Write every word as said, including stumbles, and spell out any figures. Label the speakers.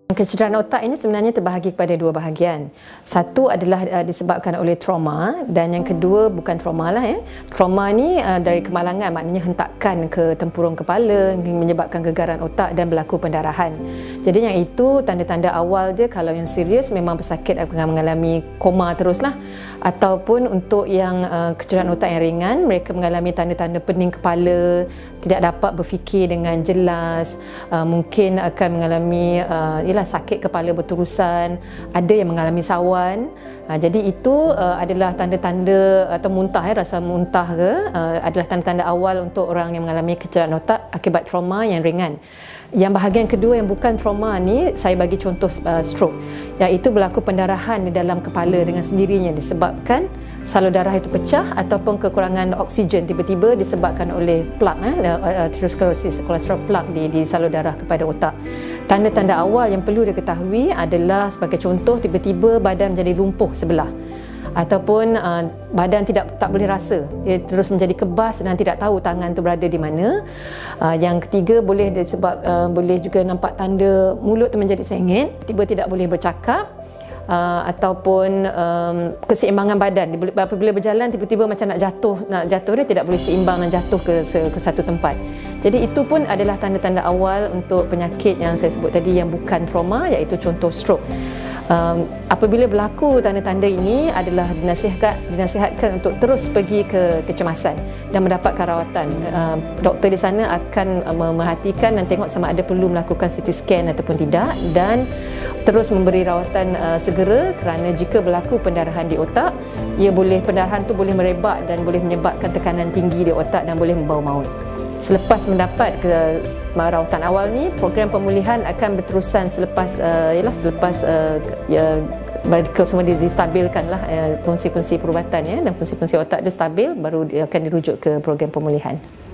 Speaker 1: Kecederaan otak ini sebenarnya terbahagi kepada dua bahagian. Satu adalah uh, disebabkan oleh trauma dan yang kedua bukan trauma lah ya. Trauma ni uh, dari kemalangan, maknanya hentakan ke tempurung kepala menyebabkan gegaran otak dan berlaku pendarahan. Jadi yang itu tanda-tanda awal dia. Kalau yang serius memang pesakit akan mengalami koma teruslah. Ataupun untuk yang uh, kecederaan otak yang ringan, mereka mengalami tanda-tanda pening kepala, tidak dapat berfikir dengan jelas, uh, mungkin akan mengalami uh, ialah sakit kepala berterusan, ada yang mengalami sawan. Ha, jadi itu uh, adalah tanda-tanda atau muntah, ya, rasa muntah ke uh, adalah tanda-tanda awal untuk orang yang mengalami kecederaan otak akibat trauma yang ringan. Yang bahagian kedua yang bukan trauma ni, saya bagi contoh uh, stroke, iaitu berlaku pendarahan di dalam kepala dengan sendirinya disebabkan salur darah itu pecah ataupun kekurangan oksigen tiba-tiba disebabkan oleh plak, eh, atherosclerosis, kolesterol plak di, di salur darah kepada otak. Tanda-tanda awal yang perlu diketahui adalah sebagai contoh, tiba-tiba badan menjadi lumpuh sebelah, ataupun uh, badan tidak tak boleh rasa, dia terus menjadi kebas dan tidak tahu tangan tu berada di mana. Uh, yang ketiga boleh disebab uh, boleh juga nampak tanda mulut tu menjadi sengit, tiba tidak boleh bercakap. Uh, ataupun um, keseimbangan badan, apabila berjalan tiba-tiba macam nak jatuh, nak jatuh dia tidak boleh seimbang dan jatuh ke, ke satu tempat. Jadi itu pun adalah tanda-tanda awal untuk penyakit yang saya sebut tadi yang bukan trauma, iaitu contoh stroke. Um, apabila berlaku tanda-tanda ini adalah dinasihat, dinasihatkan untuk terus pergi ke kecemasan dan mendapatkan rawatan. Uh, doktor di sana akan uh, memerhatikan dan tengok sama ada perlu melakukan C T scan ataupun tidak, dan terus memberi rawatan uh, segera, kerana jika berlaku pendarahan di otak, ia boleh pendarahan tu boleh merebak dan boleh menyebabkan tekanan tinggi di otak dan boleh membawa maut. Selepas mendapat ke rawatan awal ni, program pemulihan akan berterusan selepas uh, yalah selepas uh, ya, semua distabilkanlah uh, fungsi-fungsi perubatan ya, dan fungsi-fungsi otak dia stabil, baru dia akan dirujuk ke program pemulihan.